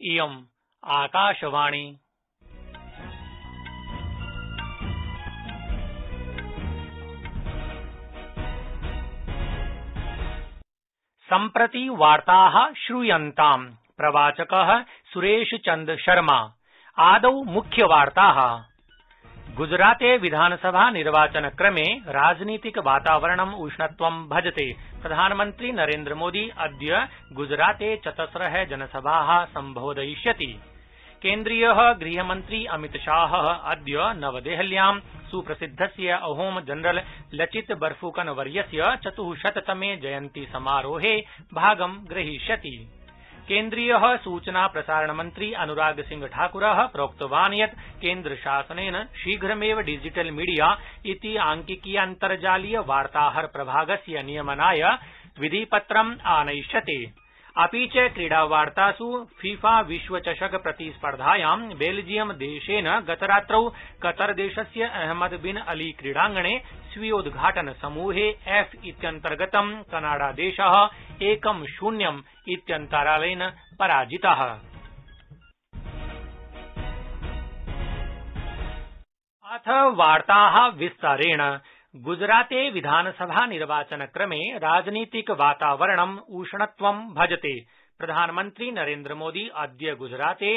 इयम् आकाशवाणी। सम्प्रति वार्ताः श्रूयन्ताम्। प्रवाचकः सुरेशचन्द शर्मा। आदौ मुख्यवार्ताः। गुजराते विधानसभा निर्वाचनक्रमे राजनीतिक वातावरणम् उष्णत्वं भजते। प्रधानमन्त्री नरेन्द्र मोदी अद्य गुजराते 4 जनसभाः सम्बोधयिष्यति। केन्द्रीयः गृहमन्त्री अमितशाह अद्य नवदेहल्यां सुप्रसिद्धस्य अहोम जनरल लचित बरफुकनवर्यस्य 400तमे जयन्ती समारोहे भागं ग्रहीष्यति। केन्द्रीयः सूचना प्रसारण मन्त्री अनुराग सिंह ठाकुरः प्रोक्तवान् यत् केन्द्रशासनेन शीघ्रमेव डिजिटल मीडिया इति आंकिकीयान्तर्जालीय वार्ताहर प्रभागस्य नियमनाय विधिपत्रम् आनयिष्यते। अपि च क्रीडावार्तासु फीफा विश्वचषक प्रतिस्पर्धायां बेल्जियम देशेन गतरात्रौ कतरदेशस्य अहमद बिन अली क्रीडांगणे स्वीयोद्घाटन समूहे एफ इत्यन्तर्गतं कनाडादेशः 1-0 इत्यन्तरालेन पराजितः। अथ वार्ताः विस्तारेण। गुजराते विधानसभा निर्वाचनक्रमे राजनीतिक वातावरणम् उष्णत्वं भजते। प्रधानमन्त्री नरेन्द्र मोदी अद्य गुजराते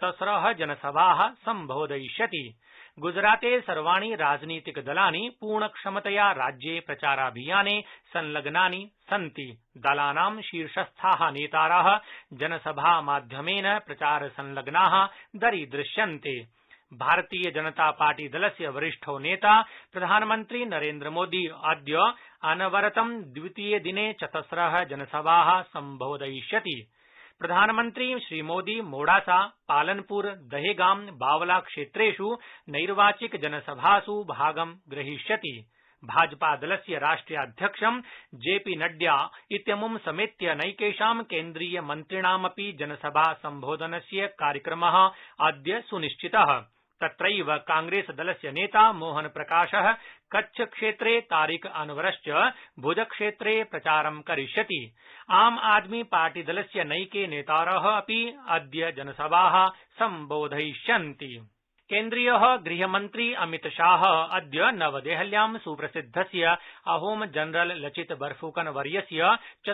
4 जनसभाः सम्बोधयिष्यति। गुजराते सर्वाणि राजनीतिक दलानि पूर्णक्षमतया राज्ये प्रचाराभियाने संलग्नानि सन्ति। दलानां शीर्षस्थाः नेतारः जनसभामाध्यमेन प्रचारसंलग्नाः दरीदृश्यन्ते। भारतीय जनता पार्टी दलस्य वरिष्ठो नेता प्रधानमन्त्री नरेन्द्र मोदी अद्य अनवरतं द्वितीये दिने 4 जनसभाः सम्बोधयिष्यति। प्रधानमन्त्री श्रीमोदी मोडासा, पालनपुर, दहेगां, बावला क्षेत्रेषु नैर्वाचिक जनसभासु भागं ग्रहीष्यति। भाजपादलस्य राष्ट्रियाध्यक्षं जेपी नड्डा इत्यमुं समेत्य नैकेषां केन्द्रीय मन्त्रिणामपि जनसभा सम्बोधनस्य कार्यक्रमः अद्य सुनिश्चितः। तत्रैव कांग्रेसदलस्य नेता मोहन प्रकाशः कच्छ क्षेत्रे, तारिक अनवरश्च भुजक्षेत्रे प्रचारं करिष्यति। आम आदमी पार्टीदलस्य नैके नेतारः अपि अद्य जनसभाः सम्बोधयिष्यन्ति। केन्द्रीयः गृहमन्त्री अमितशाह अद्य नवदेहल्यां सुप्रसिद्धस्य अहोम जनरल लचित बरफुकनवर्यस्य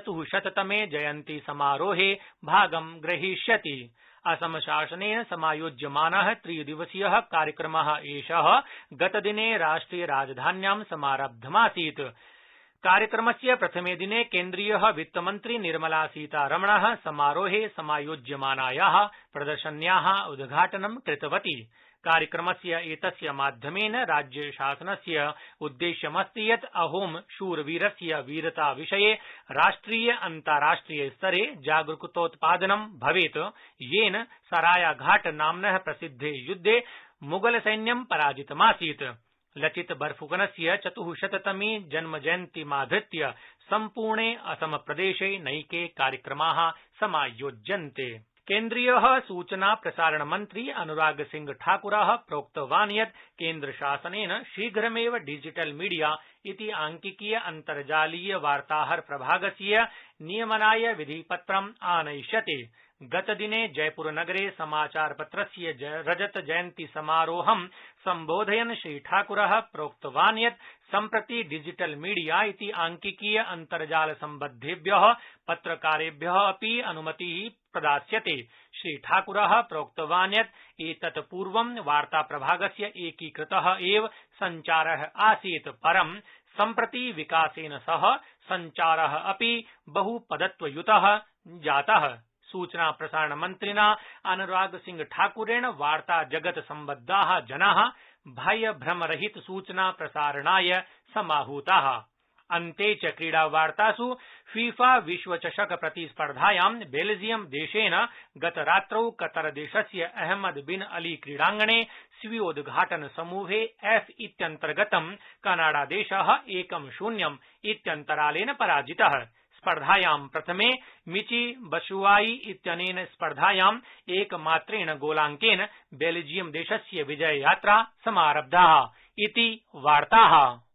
400तमे जयन्ती समारोहे भागं ग्रहीष्यति। असम शासनेन समायोज्यमानः 3दिवसीयः कार्यक्रमः एषः गतदिने राष्ट्रिय राजधान्यां समारब्धमासीत्। कार्यक्रमस्य प्रथमे दिने केन्द्रीयः वित्तमन्त्री निर्मला सीतारमणः समारोहे समायोज्यमानायाः प्रदर्शन्याः उद्घाटनं कृतवती। कार्यक्रमस्य एतस्य माध्यमेन राज्यशासनस्य उद्देश्यमस्ति यत् अहोम शूरवीरस्य वीरता विषये राष्ट्रिय अन्ताराष्ट्रिय स्तरे जागरूकतोत्पादनं भवेत्, येन सरायाघाट नाम्नः प्रसिद्धे युद्धे मुगलसैन्यं पराजितमासीत्। लचित बरफुकनस्य 400तमी जन्मजयन्तीमाधृत्य सम्पूर्णे असम प्रदेशे नैके कार्यक्रमाः समायोज्यन्ते। केन्द्रीयः सूचना प्रसारण मन्त्री अनुराग सिंह ठाकुरः प्रोक्तवान् यत् केन्द्रशासनेन शीघ्रमेव डिजिटल मीडिया इति आंकिकीय अन्तर्जालीय वार्ताहर प्रभागस्य नियमनाय विधिपत्रम् आनयिष्यते। गतदिने जयपुरनगरे समाचारपत्रस्य रजत जयन्ती समारोहं सम्बोधयन् श्रीठाकुरः प्रोक्तवान् यत् सम्प्रति डिजिटल मीडिया इति आंकिकीय अन्तर्जाल सम्बद्धेभ्यः पत्रकारेभ्यः अपि अनुमतिः प्रदास्यते। श्रीठाकुरः प्रोक्तवान् यत् एतत् पूर्वं वार्ताप्रभागस्य एकीकृतः एव सञ्चारः आसीत्, परं सम्प्रति विकासेन सह सञ्चारः अपि बहुपदत्वयुतः जातः। सूचना प्रसारण मन्त्रिणा अनुराग सिंह ठाकुरेण वार्ता जगत सम्बद्धाः जनाः भयभ्रमरहित सूचना प्रसारणाय समाहूताः। अन्ते च क्रीडावार्तासु फीफा विश्वचषक प्रतिस्पर्धायां बेल्जियम देशेन गतरात्रौ कतरदेशस्य अहमद बिन अली क्रीडांगणे स्वीयोद्घाटन समूहे एफ इत्यन्तर्गतं कनाडादेशः 1-0 इत्यन्तरालेन पराजितः। स्पर्धायां प्रथमे मिची बशुआई इत्यनेन स्पर्धायां एकमात्रेण गोलांकेन बेल्जियम देशस्य विजययात्रा समारब्धा इति वार्ताः।